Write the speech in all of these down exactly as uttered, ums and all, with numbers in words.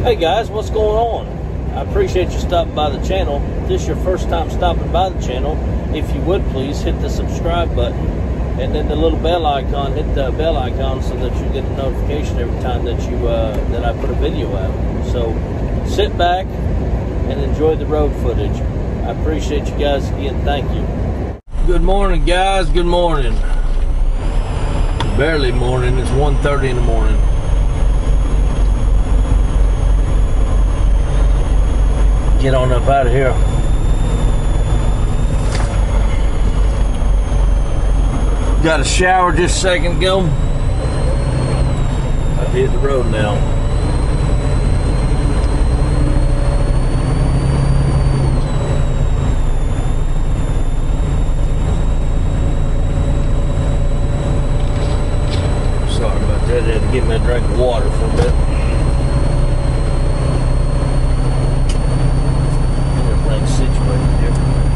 Hey guys, what's going on? I appreciate you stopping by the channel. If this is your first time stopping by the channel, if you would please hit the subscribe button and then the little bell icon. Hit the bell icon so that you get a notification every time that you uh, that I put a video out. So sit back and enjoy the road footage. I appreciate you guys again. Thank you. Good morning, guys. Good morning. Barely morning. It's one thirty in the morning. Get on up out of here. Got a shower just a second ago. I've hit the road now. Sorry about that. I had to get me a drink of water for a bit. Situated here.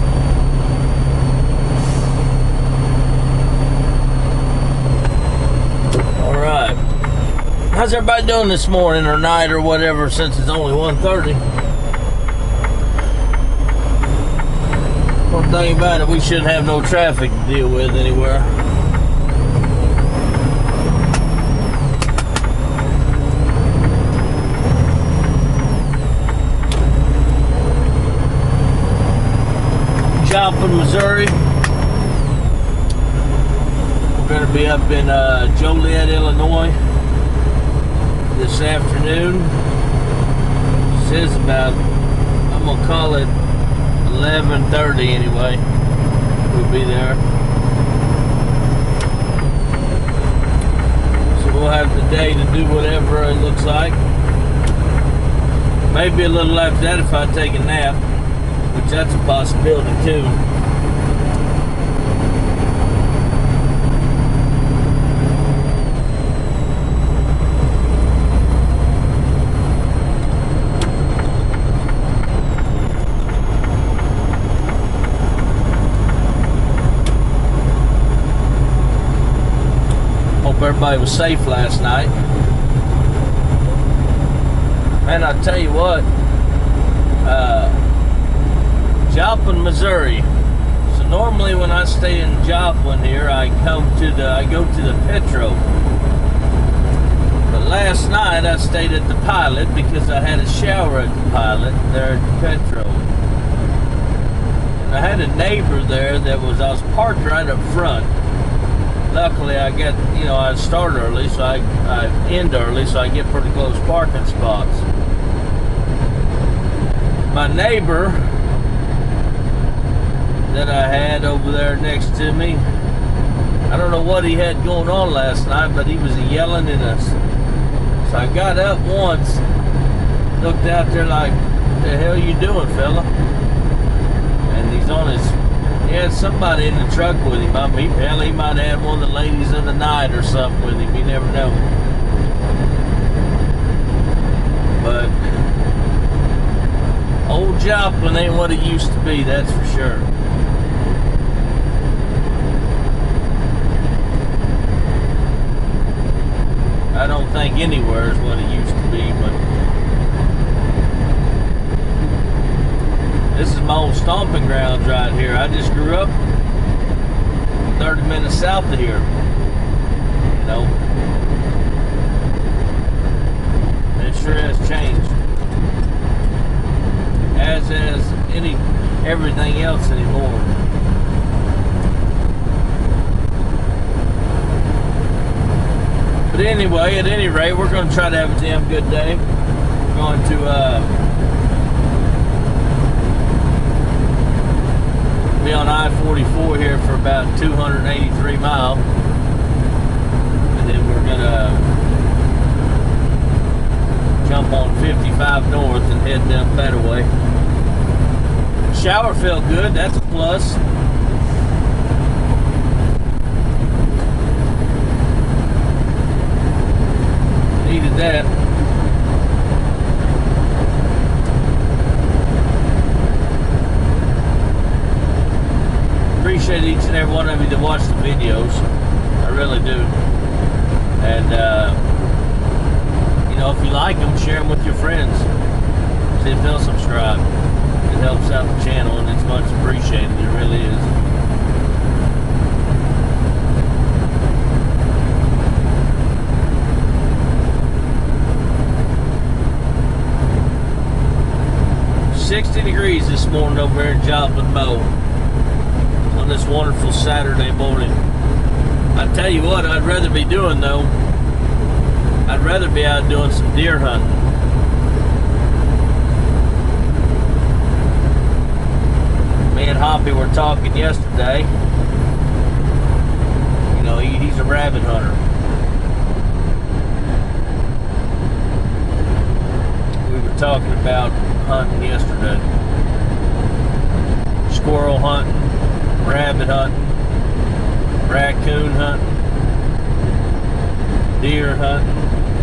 All right. How's everybody doing this morning or night or whatever, since it's only one thirty? One thing about it, we shouldn't have no traffic to deal with anywhere. Joplin, Missouri. We're going to be up in uh, Joliet, Illinois this afternoon. It says about, I'm going to call it eleven thirty anyway. We'll be there. So we'll have the day to do whatever it looks like. Maybe a little after that if I take a nap. Which that's a possibility too. Hope everybody was safe last night. Man, I'll tell you what, uh, Joplin, Missouri. So normally when I stay in Joplin here, I come to the, I go to the Petro. But last night I stayed at the Pilot because I had a shower at the Pilot there at the Petro. And I had a neighbor there that was, I was parked right up front. Luckily I get, you know, I start early, so I, I end early, so I get pretty close parking spots. My neighbor that I had over there next to me, I don't know what he had going on last night, but he was yelling at us. So I got up once, looked out there like, what the hell you doing, fella? And he's on his, he had somebody in the truck with him. I mean, hell, he might have had one of the ladies of the night or something with him, you never know. But old Joplin ain't what it used to be, that's for sure. I don't think anywhere is what it used to be, but this is my old stomping grounds right here. I just grew up thirty minutes south of here, you know. It sure has changed, as has any everything else anymore. But anyway, at any rate, we're going to try to have a damn good day. We're going to uh, be on I forty-four here for about two hundred eighty-three miles. And then we're going to jump on fifty-five north and head down that way. Shower felt good, that's a plus. Needed that. Appreciate each and every one of you that watch the videos. I really do. And uh, you know, if you like them, share them with your friends. See if they'll subscribe. It helps out the channel, and it's much appreciated. It really is. sixty degrees this morning over here in Joplin, Mo, on this wonderful Saturday morning. I tell you what, I'd rather be doing though. I'd rather be out doing some deer hunting. Me and Hoppy were talking yesterday. You know, he, he's a rabbit hunter. We were talking about hunting yesterday. Squirrel hunting, rabbit hunting, raccoon hunting, deer hunting.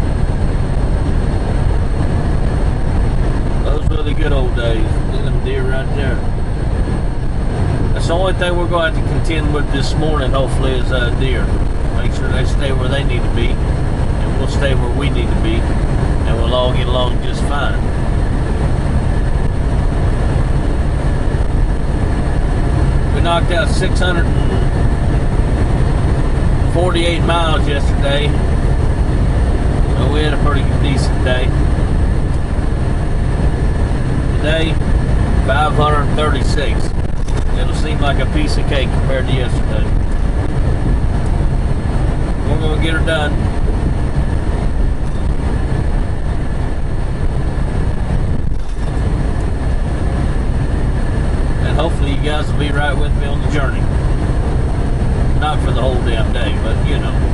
Those were the good old days. Look at them deer right there. That's the only thing we're going to have to contend with this morning, hopefully, is uh, deer. Make sure they stay where they need to be, and we'll stay where we need to be, and we'll all get along just fine. We knocked out six hundred forty-eight miles yesterday, so we had a pretty decent day. Today, five hundred thirty-six. It'll seem like a piece of cake compared to yesterday. We're going to get her done. And hopefully you guys will be right with me on the journey. Not for the whole damn day, but you know.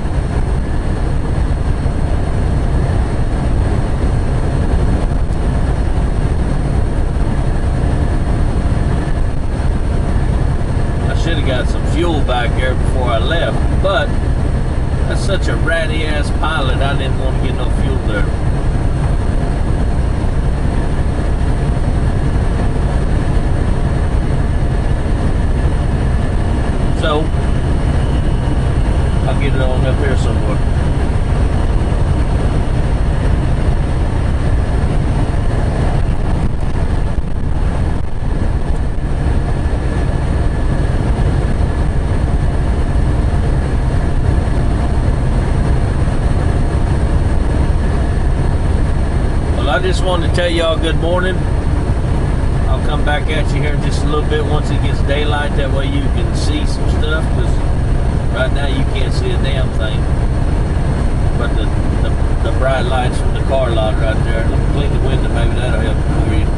Should have got some fuel back there before I left, but that's such a ratty ass pilot, I didn't want to get no fuel there. So I'll get it on up here somewhere. I just wanted to tell y'all good morning. I'll come back at you here in just a little bit once it gets daylight. That way you can see some stuff, because right now you can't see a damn thing. But the, the, the bright lights from the car lot right there. Let me clean the window, maybe that'll help for you.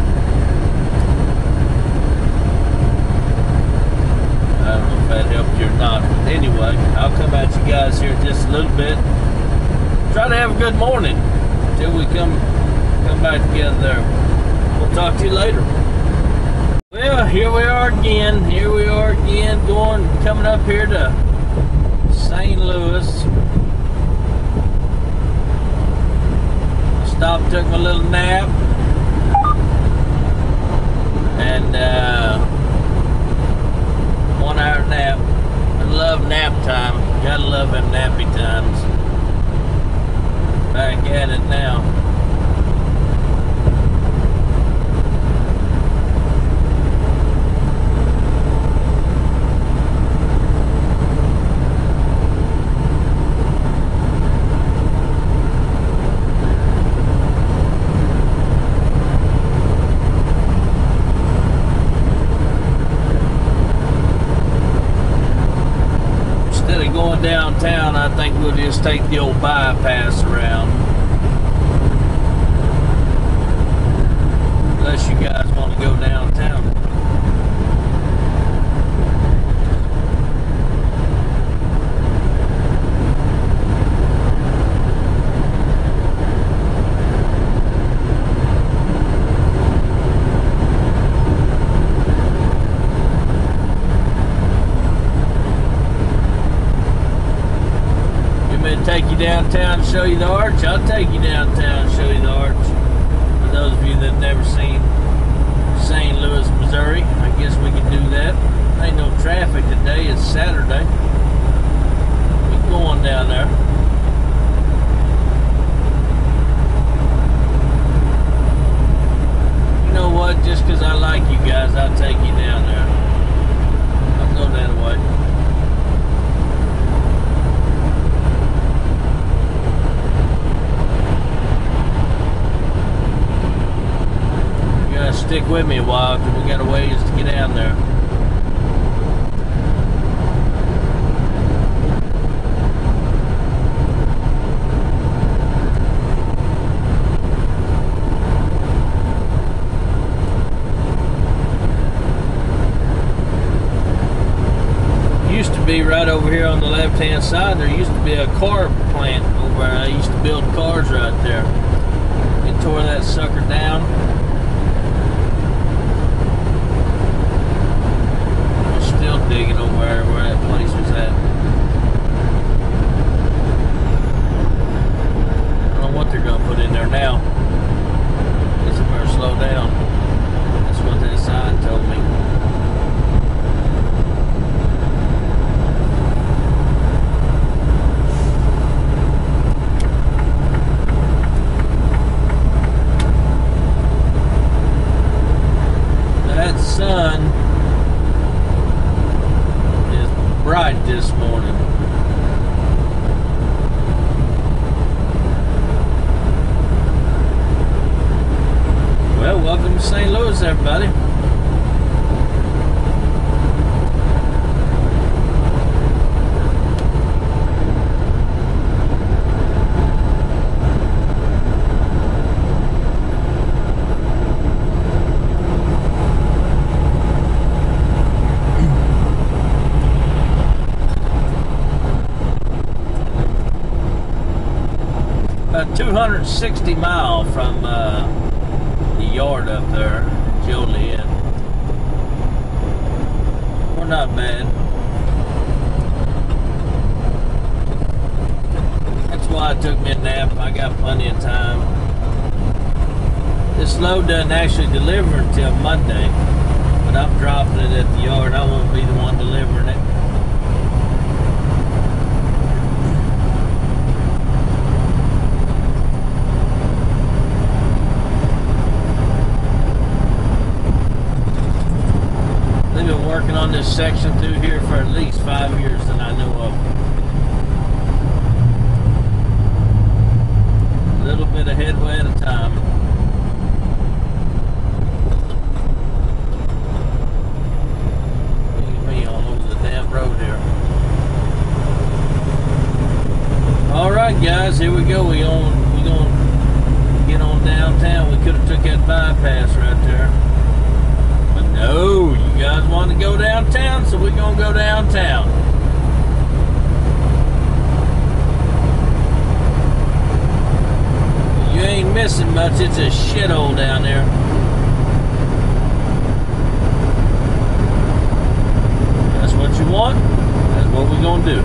I don't know if that helped you or not. But anyway, I'll come at you guys here in just a little bit. Try to have a good morning until we come come back together there. We'll talk to you later. Well, here we are again. Here we are again, going, coming up here to Saint Louis. Stopped, took my little nap, and uh, one hour nap. I love nap time. Gotta love them nappy times. Back at it now. Downtown, I think we'll just take the old bypass around. Unless you guys want to go downtown. Take you downtown and show you the arch. I'll take you downtown and show you the arch. For those of you that have never seen Saint Louis, Missouri, I guess we can do that. Ain't no traffic today. It's Saturday. We're going down there. guys. I'll take you down there. I'll go that way. You gotta stick with me a while because we got a ways to get down there. Used to be right over here on the left hand side. There used to be a car plant over there. I used to build cars right there. They tore that sucker down. We're still digging over there where that place was at. I don't know what they're gonna put in there now. Guess I better slow down. That's what that sign told me. Sun is bright this morning. Well, welcome to Saint Louis, everybody. two hundred sixty mile from uh, the yard up there, Joliet. We're not bad. That's why I took me a nap. I got plenty of time. This load doesn't actually deliver until Monday, but I'm dropping it at the yard. I won't be the one delivering it. Working on this section through here for at least five years that I know of. A little bit of headway at a time. Look at me all over the damn road here. Alright guys, here we go. We on we gonna get on downtown. We could have took that bypass right there. No, you guys want to go downtown, so we're going to go downtown. You ain't missing much. It's a shithole down there. That's what you want. That's what we're going to do.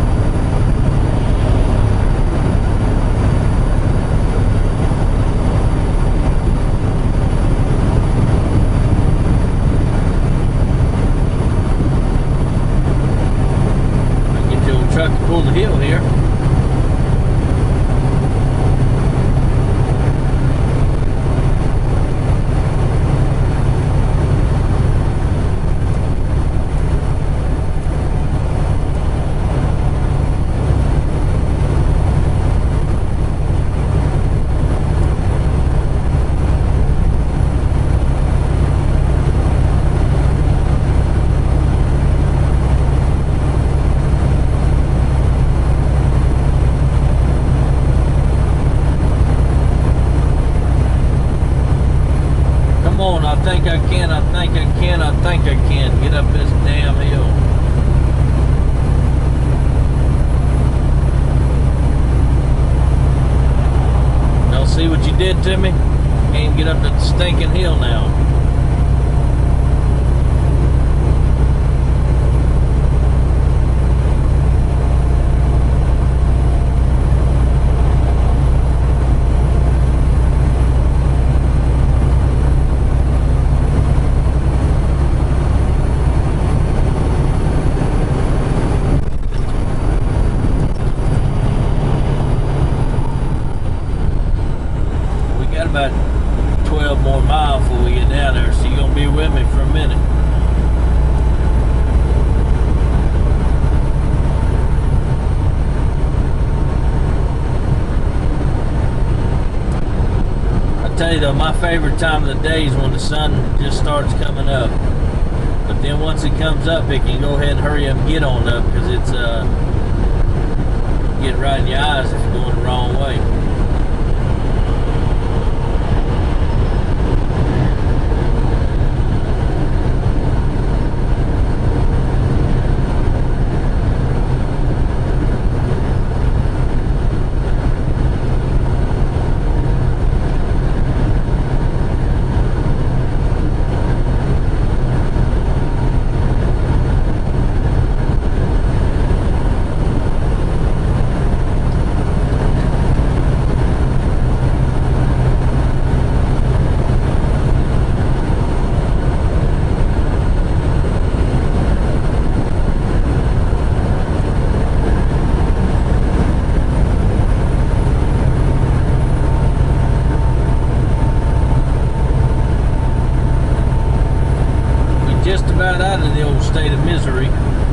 Truck to pull the hill here. I think I can, I think I can, I think I can get up this damn hill. Y'all see what you did to me? Can't get up that stinking hill now. About twelve more miles before we get down there, so you're gonna be with me for a minute. tell you though, my favorite time of the day is when the sun just starts coming up. But then once it comes up, it can go ahead and hurry up and get on up, because it's uh, get right in your eyes if you're going the wrong way. Just about out of the old state of misery.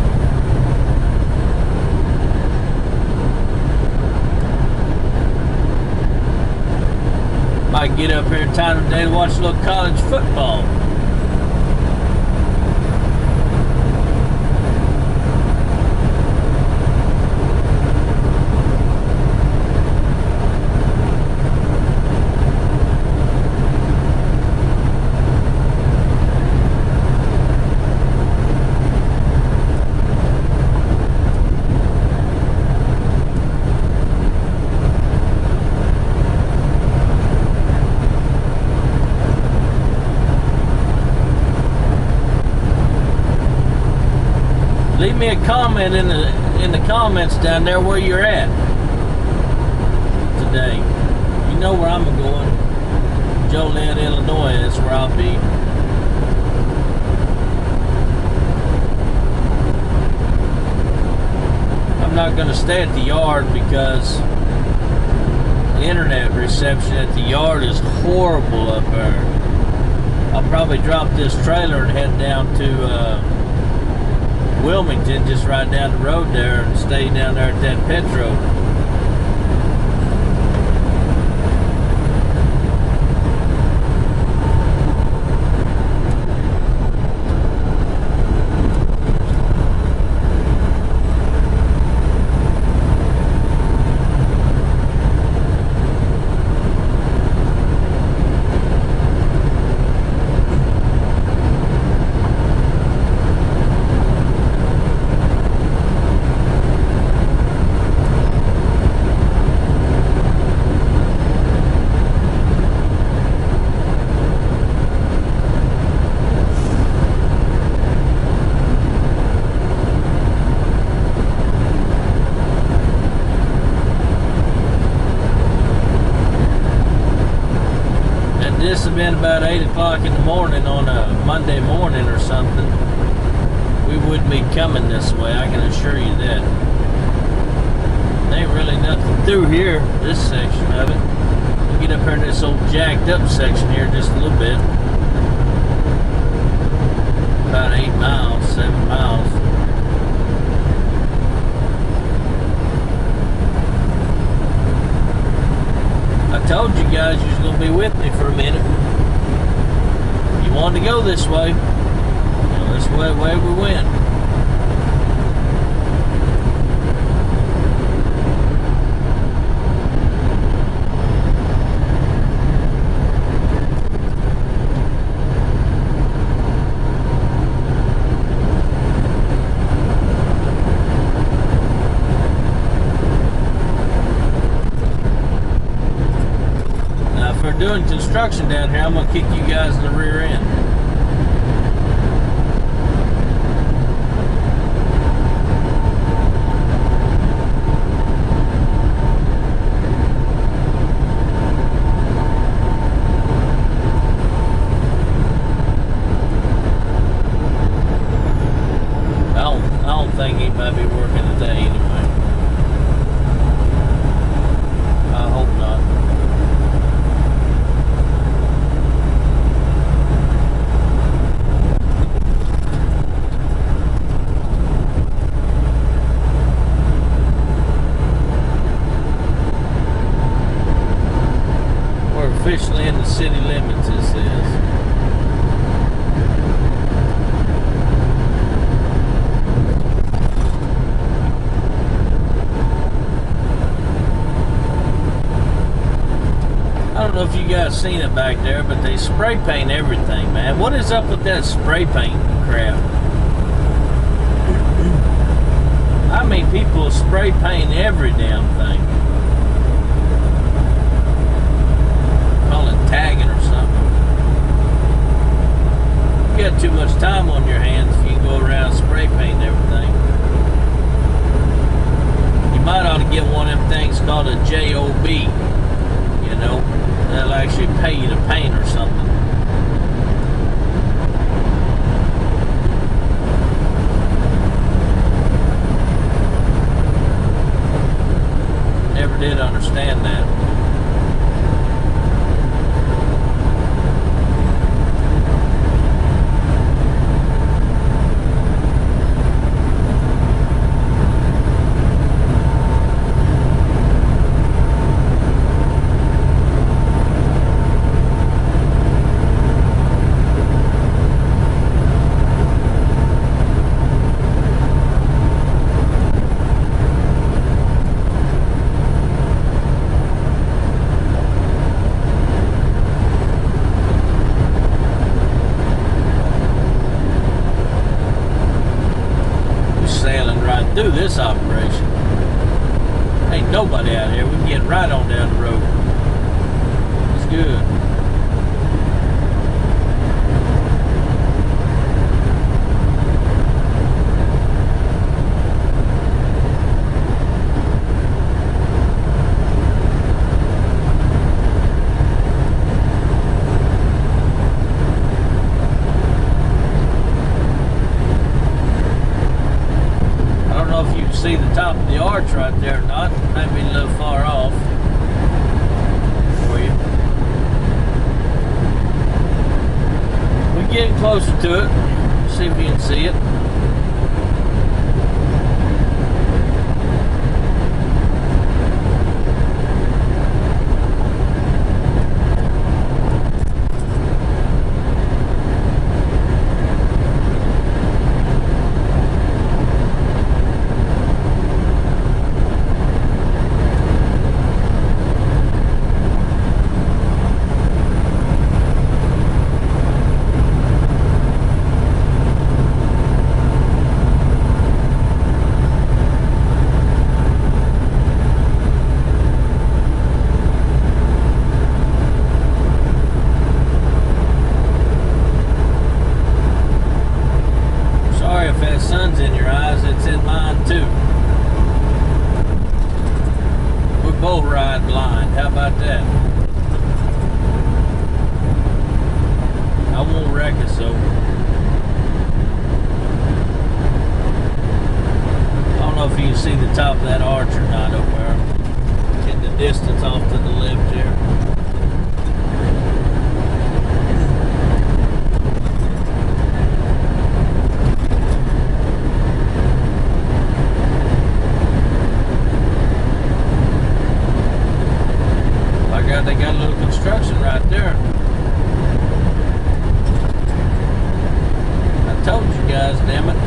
Might get up here in time today to watch a little college football. Leave me a comment in the in the comments down there where you're at today. You know where I'm going. Joliet, Illinois, that's where I'll be. I'm not going to stay at the yard because the internet reception at the yard is horrible up there. I'll probably drop this trailer and head down to uh, Wilmington, just right down the road there, and stay down there at that Petro. This has been about eight o'clock in the morning on a Monday morning or something, we wouldn't be coming this way, I can assure you that. There ain't really nothing through here, this section of it. We'll get up here in this old jacked up section here just a little bit. About eight miles, seven miles. I told you guys you was going to be with me for a minute. You wanted to go this way. Well, this way, way we went. Doing construction down here, I'm gonna kick you guys in the rear end. I don't, I don't think he might be working today anyway. I hope not. within the city limits, it says. I don't know if you guys seen it back there, but they spray paint everything, man. What is up with that spray paint crap? I mean, people spray paint every damn thing. Call it tagging or something. You got too much time on your hands if you go around spray painting everything. You might ought to get one of them things called a J O B, you know. They'll actually pay you to paint or something. Never did understand that. Do this operation. Ain't nobody out here. We can get right on down the road. It's good. See the top of the arch right there or not. Maybe a little far off for you. We're getting closer to it. See if you can see it. Sun's in your eyes, it's in mine too. We both ride blind. How about that? I won't wreck us though. I don't know if you can see the top of that arch or not over there. In the distance off to the left here. They got a little construction right there. I told you guys, damn it.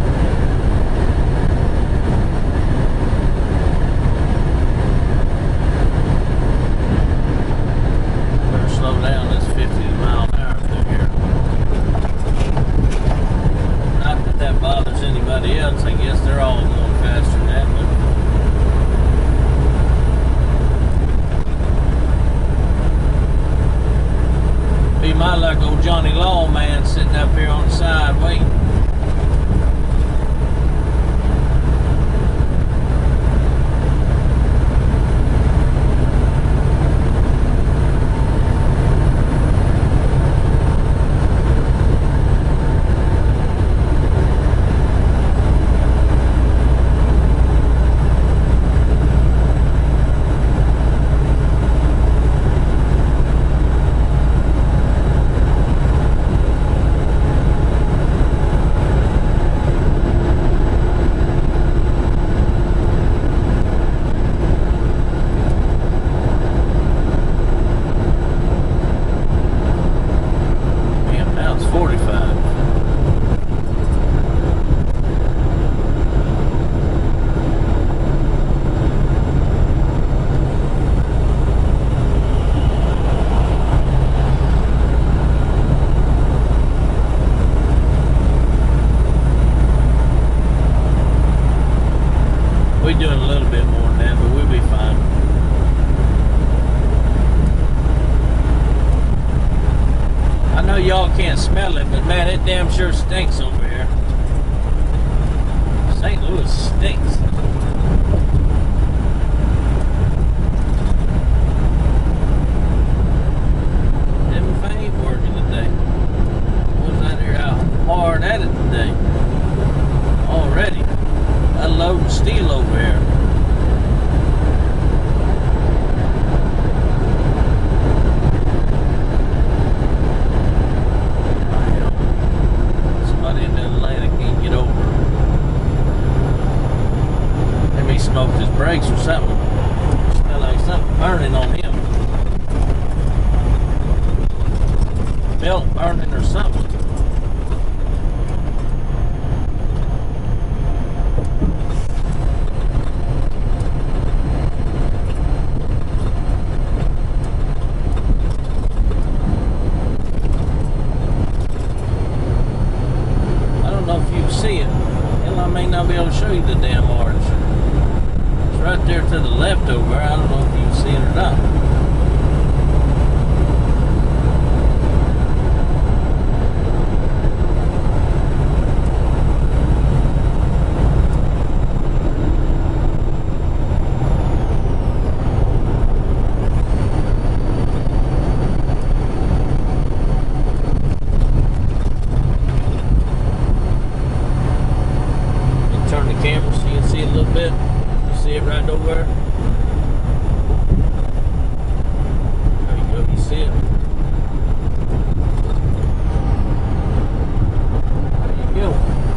Better slow down. This fifty mile an hour through here. Not that that bothers anybody else. I guess they're all going faster than that, but be my luck, old Johnny Lawman sitting up here on the side waiting. y'all can't smell it, but man, it damn sure stinks over here. Saint Louis stinks. Them ain't working today. Was out here out hard at it today. Already. Unloading steel over here. Somebody in the Atlanta can't get over. Maybe he smoked his brakes or something. Smell like something burning on him. Belt burning or something. See it. Hell, I may not be able to show you the damn arch. It's right there to the left over there. I don't know if you can see it or not. Camera so you can see it a little bit. You see it right over there? There you go, you see it. There you go.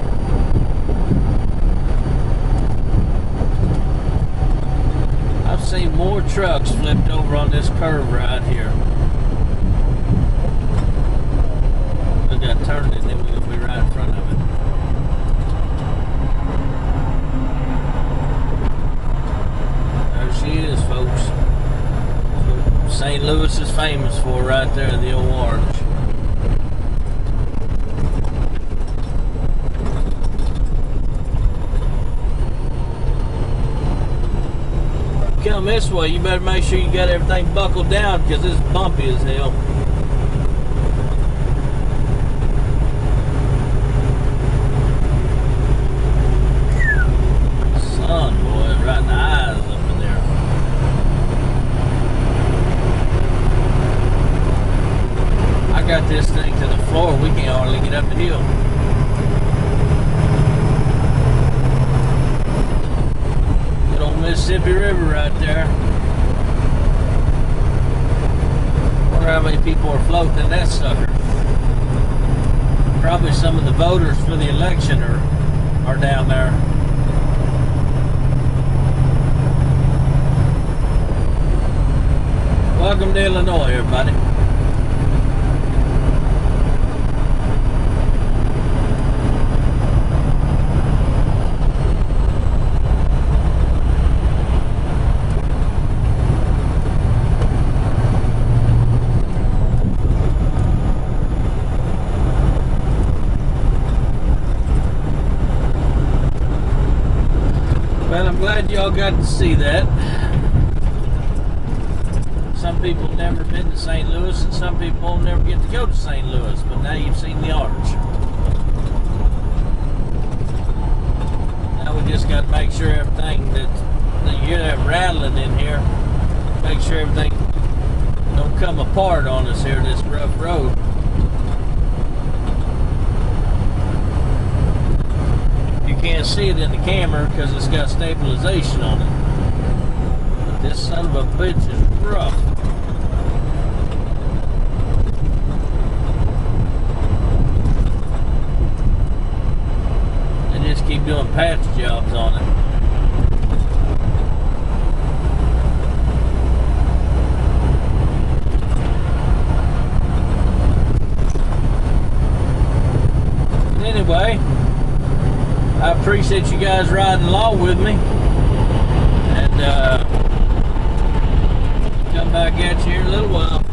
I've seen more trucks flipped over on this curve right here. Look at that turning and then we're going to be right in front of it. She is, folks. Saint Louis is famous for right there, the old arch. Come this way, you better make sure you got everything buckled down because it's bumpy as hell. Sun, boy, right in the eyes up in there. I got this thing to the floor, we can't hardly get up the hill. Good old Mississippi River right there. Wonder how many people are floating in that sucker. Probably some of the voters for the election are, are down there. Welcome to Illinois, everybody. Well, I'm glad y'all got to see that. Some people have never been to Saint Louis, and some people will never get to go to Saint Louis, but now you've seen the arch. Now we just got to make sure everything that, that you hear that rattling in here, make sure everything don't come apart on us here, this rough road. You can't see it in the camera because it's got stabilization on it. But this son of a bitch is rough. They just keep doing patch jobs on it. Anyway, I appreciate you guys riding along with me, and uh, come back at you here in a little while.